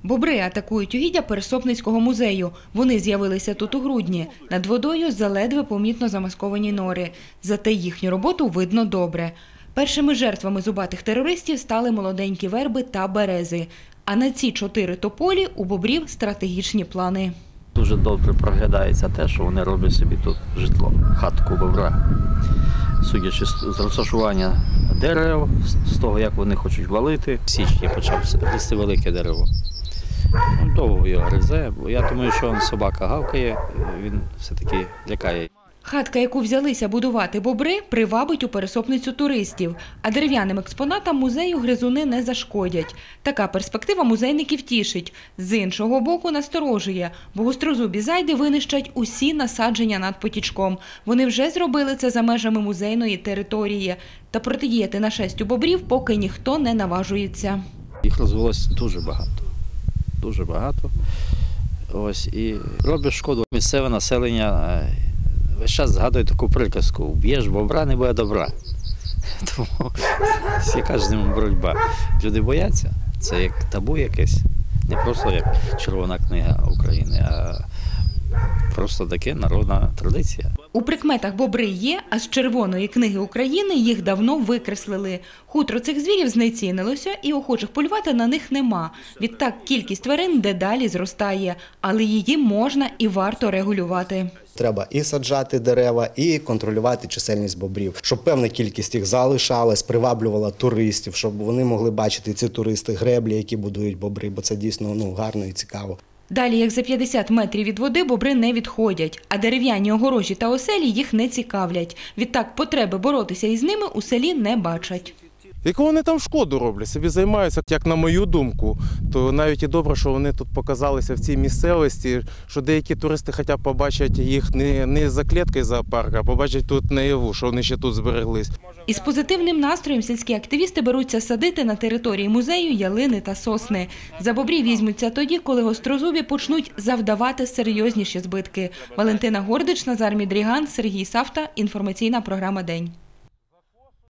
Бобри атакують угіддя Пересопницького музею. Вони з'явилися тут у грудні. Над водою заледве помітно замасковані нори. Зате їхню роботу видно добре. Першими жертвами зубатих терористів стали молоденькі верби та берези. А на ці 4 тополі у бобрів стратегічні плани. Дуже добре проглядається те, що вони роблять собі тут житло, хатку бобра. Судячи з розташування дерев, з того, як вони хочуть валити. В січні почав гризти велике дерево. Довго його гризе, бо я думаю, що собака гавкає, він все-таки лякає. Хатка, яку взялися будувати бобри, привабить у Пересопницю туристів, а дерев'яним експонатам музею гризуни не зашкодять. Така перспектива музейників тішить. З іншого боку насторожує, бо гострозубі зайди винищать усі насадження над потічком. Вони вже зробили це за межами музейної території. Та протидіяти нашестю бобрів поки ніхто не наважується. Їх розвелося дуже багато. Дуже багато. Ось, і роблять шкоду. Місцеве населення весь час згадує таку приказку: «Вб'єш бобра, не буде добра». Тому яка ж з ним боротьба? Люди бояться. Це як табу якесь. Не просто як Червона книга України, а просто таке народна традиція. У прикметах бобри є, а з Червоної книги України їх давно викреслили. Хутро цих звірів знецінилося і охочих полювати на них нема. Відтак кількість тварин дедалі зростає, але її можна і варто регулювати. Треба і саджати дерева, і контролювати чисельність бобрів, щоб певна кількість їх залишалась, приваблювала туристів, щоб вони могли бачити ці туристи греблі, які будують бобри, бо це дійсно гарно і цікаво. Далі, як за 50 метрів від води, бобри не відходять, а дерев'яні огорожі та оселі їх не цікавлять. Відтак потреби боротися із ними у селі не бачать. Яку вони там шкоду роблять, собі займаються, як на мою думку, то навіть і добре, що вони тут показалися в цій місцевості, що деякі туристи хоча б побачать їх не за кліткою зоопарку, а побачать тут наяву, що вони ще тут збереглись. Із позитивним настроєм сільські активісти беруться садити на території музею ялини та сосни. За бобрів візьмуться тоді, коли гострозубі почнуть завдавати серйозніші збитки. Валентина Гордич, Назар Мідріган, Сергій Савта. Інформаційна програма «День».